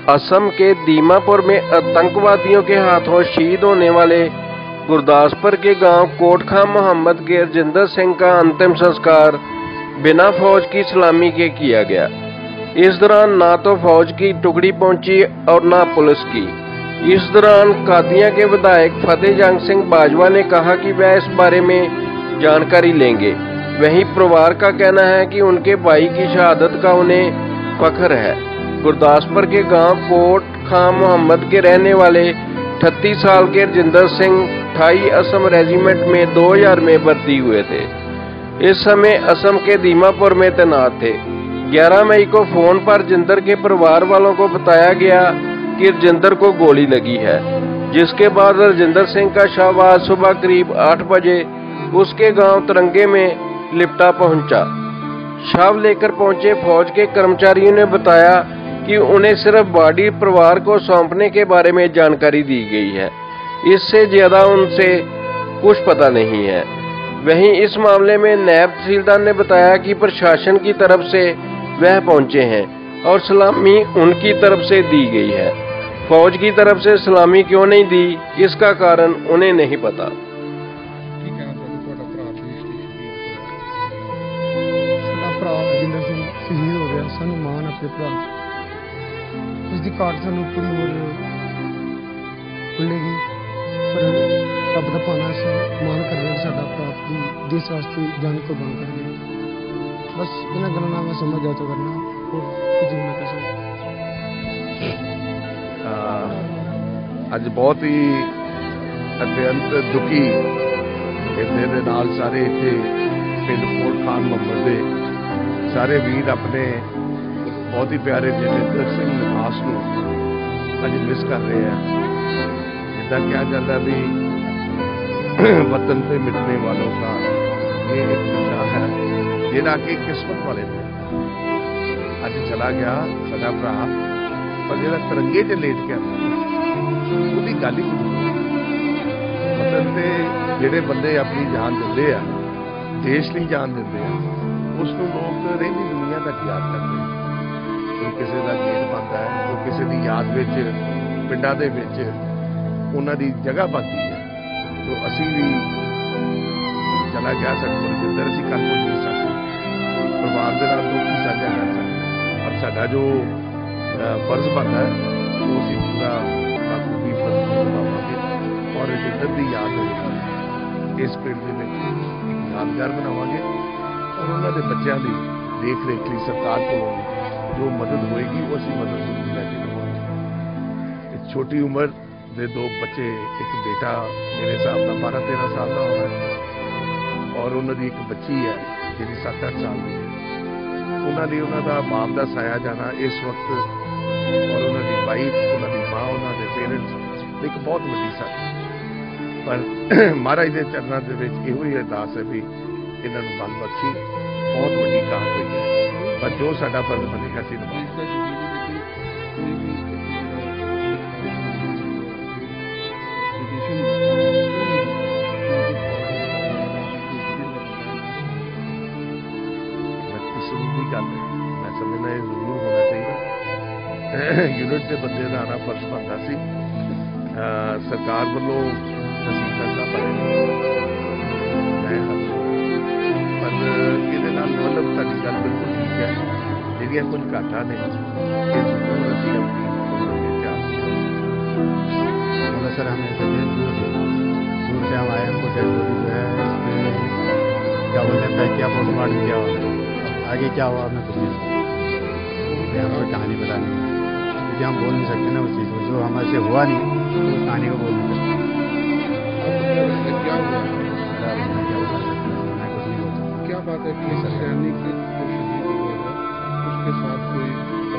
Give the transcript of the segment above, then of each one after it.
असम के दीमापुर में आतंकवादियों के हाथों शहीद होने वाले गुरदासपुर के गांव कोटखाम मोहम्मद के रजिंदर सिंह का अंतिम संस्कार बिना फौज की सलामी के किया गया। इस दौरान ना तो फौज की टुकड़ी पहुंची और ना पुलिस की। इस दौरान कादियां के विधायक फतेह जंग सिंह बाजवा ने कहा कि वह इस बारे में जानकारी लेंगे। वहीं परिवार का कहना है कि उनके भाई की शहादत का उन्हें फख्र है। गुरदासपुर के गांव कोट खां मोहम्मद के रहने वाले 38 साल के रजिंदर सिंह 28 असम रेजिमेंट में 2000 में भर्ती हुए थे। इस समय असम के दीमापुर में तैनात थे। 11 मई को फोन पर रजिंदर के परिवार वालों को बताया गया कि रजिंदर को गोली लगी है, जिसके बाद रजिंदर सिंह का शव आज सुबह करीब 8 बजे उसके गांव तरंगे में लिपटा पहुंचा। शव लेकर पहुंचे फौज के कर्मचारियों ने बताया कि उन्हें सिर्फ बॉडी परिवार को सौंपने के बारे में जानकारी दी गई है, इससे ज्यादा उनसे कुछ पता नहीं है। वहीं इस मामले में नायब तहसीलदार ने बताया कि प्रशासन की तरफ से वह पहुंचे हैं और सलामी उनकी तरफ से दी गई है। फौज की तरफ से सलामी क्यों नहीं दी, इसका कारण उन्हें नहीं पता। शहीद हो गया, सानू मान अपने भरा उसकी काट सानू पूरी उम्र खुलेगी, पर रब का पाना से मान कर रहे साडा भरा अपनी देश वास्ते जान कुर्बान कर गया। बस इन्होंने गलों मैं समझ जा तो करना और कुछ नहीं कर सकता। अज बहुत ही अत्यंत दुखी इतने नाल सारे इतने पिंड कोट खान मोहम्मद दे सारे वीर अपने बहुत ही प्यारे रजिंदर सिंह निवास को अज मिस कर रहे हैं। जिदा कहा जाता है भी वतन पे मिटने वालों का ये एक विशा है जिहड़ा कि किस्मत वाले ने अज चला गया साडा भरा, पर जिहड़ा तिरंगे च लेट गया उसकी गल ही वतन पे जिहड़े बंदे अपनी जान दिंदे आ, देश लिए जान दिंदे आ, उसनूं लोग रहिंदी दुनिया तक याद करते हैं। कोई किसी का गेट बनता है, कोई किसी की याद में पिंडा दे विच उन्हां दी जगह बनती है। तो असी भी चला गया साडे कोल रजिंदर, असीं कर कुछ नहीं सकते, परिवार के नाल दुख ही साझा कर सकते, और साडा जो फर्ज बनता है वो असीं पूरा बाखूबी निभावांगे और रजिंदर की याद इस पिंड दे विच एक यादगार बनावांगे और उन्होंने बच्चों की देख रेख ली सरकार को जो मदद होएगी वो असी मदद जरूर लैके देवांगे। छोटी उम्र के 2 बच्चे, एक बेटा मेरे हिसाब से 12-13 साल का होना है और उन्होंने एक बच्ची है जी 7-8 साल की है। उन्होंने उन्होंने बाप का साया जाना इस वक्त और उन्होंने वाइफ, उन्होंने माँ, उन्होंने पेरेंट्स एक बहुत वड्डी साड़ी, पर महाराज के चरणों के इहो ही अरदास है भी इन्होंने बल बख्शी। बहुत वड्डी घात हुई है, पर जो साडा फर्ज बनेगा असीं निभावांगे। किस्म की गल है, मैं समझना ये जरूर होना चाहिए। यूनिट के बंदे का आना फर्ज बनता सी। सरकार वालों तहसीलदार साहब मतलब साडी गल बिल्कुल ठीक है, जिहड़ियां कुछ घाटा ने मतलब सर हमें दूर से हम आए, हमको डेड बॉडी जो है इसमें क्या बोलते हैं पैक किया, पोस्टमार्टम किया हुआ, आगे क्या हुआ हमें कुछ नहीं, हमें कोई कहानी बतानी है क्योंकि हम बोल नहीं सकते ना उस चीज़ को, जो हमारे से हुआ नहीं तो उस कहानी को बोल नहीं सकते। क्या बात है कि सैनिक उसके साथ कोई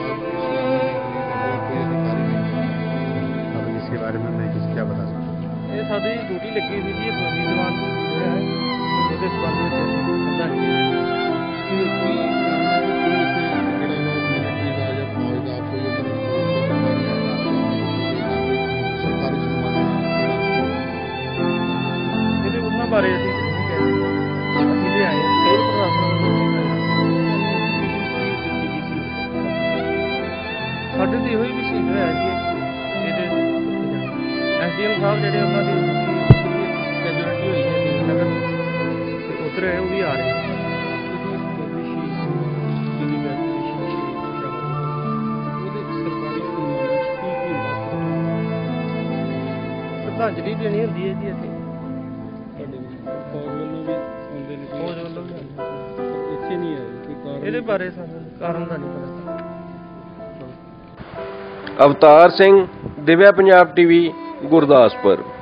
अधिकारी नहीं, अब इसके बारे में मैं किसी क्या बता सकता। ये साडी ड्यूटी लगी हुई थी, फौजी जवान जो है ਉਹਦੇ ਸੰਬੰਧ ਵਿੱਚ ਪਤਾ ਇਹਦੇ ਉਹਨਾਂ ਬਾਰੇ ਅਸੀਂ ਅਸੀਂ ਲੈ ਆਏ ਸਿਵਲ प्रशासन ਸਾਡੇ ਤੇ ਇਹੋ ਹੀ ਵੀ ਸ਼ਹੀਦ ਹੋਇਆ ਜੀ ਇਹਦੇ ਐਸਡੀਐਮ ਸਾਹਿਬ ਜਿਹੜੇ ਉਹਨਾਂ ਦੀ ਕੈਜੂਅਲਟੀ ਹੋਈ ਹੈ ਦੀਨਨਗਰ ਤੇ ਉੱਧਰ ਉਹ ਵੀ ਆ ਰਹੇ ਸ਼ਰਧਾਂਜਲੀ ਦੇਣੀ ਹੁੰਦੀ ਹੈ ਜੀ ਇੱਥੇ ਫੌਜ ਵੱਲੋਂ ਵੀ ਇੱਥੇ ਨਹੀਂ ਆਏ ਇਹਦੇ ਬਾਰੇ ਸਾਨੂੰ ਕਾਰਨ ਦਾ ਨਹੀਂ ਪਤਾ। ਅਵਤਾਰ ਸਿੰਘ, ਦਿਵਿਆ ਪੰਜਾਬ ਟੀਵੀ, ਗੁਰਦਾਸਪੁਰ।